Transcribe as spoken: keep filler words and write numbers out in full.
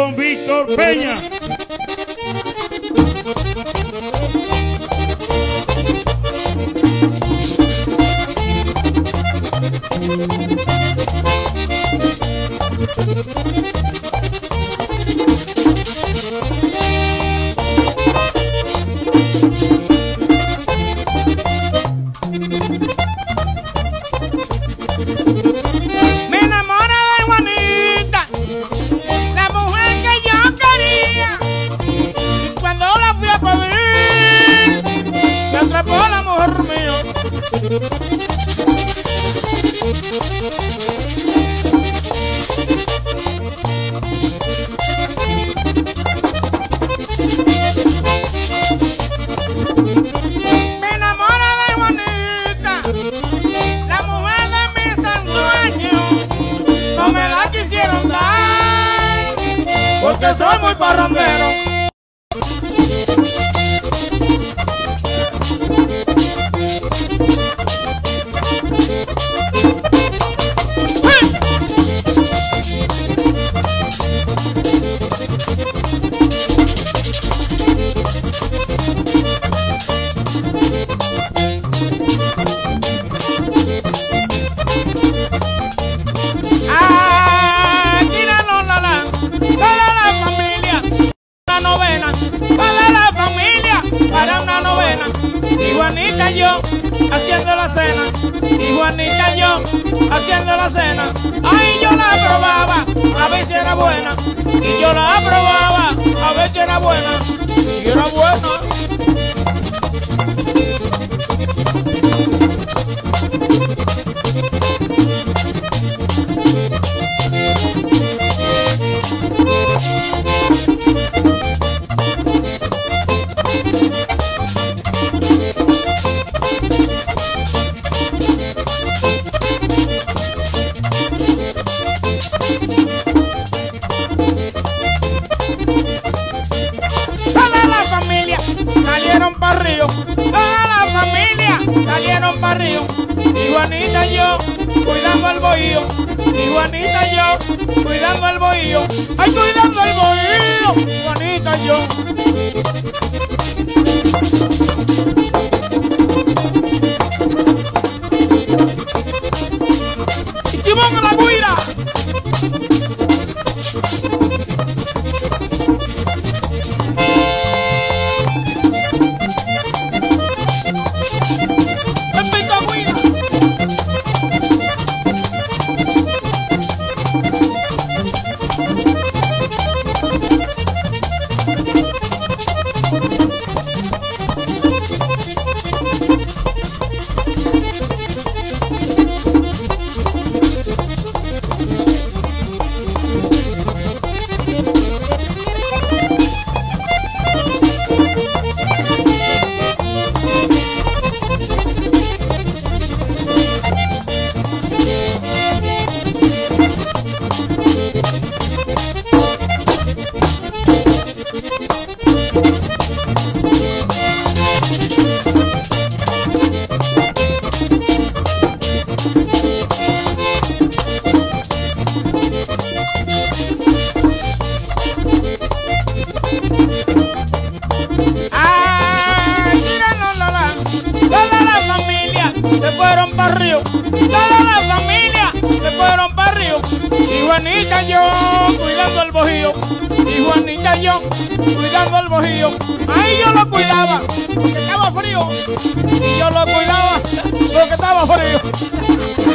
don Víctor Peña. Porque soy muy parrandero. Juanita y yo haciendo la cena, y Juanita y yo haciendo la cena. Ay, yo la probaba a ver si era buena, y yo la probaba a ver si era buena, y era buena. Y Juanita y yo cuidando el bohío, y Juanita y yo cuidando el bohío, ay, cuidando el bohío, Juanita y yo. Y Chimón a la guira. Toda la familia se fueron para Río, y Juanita y yo cuidando el bohío, y Juanita y yo cuidando el bohío. Ahí yo lo cuidaba porque estaba frío, y yo lo cuidaba porque estaba frío.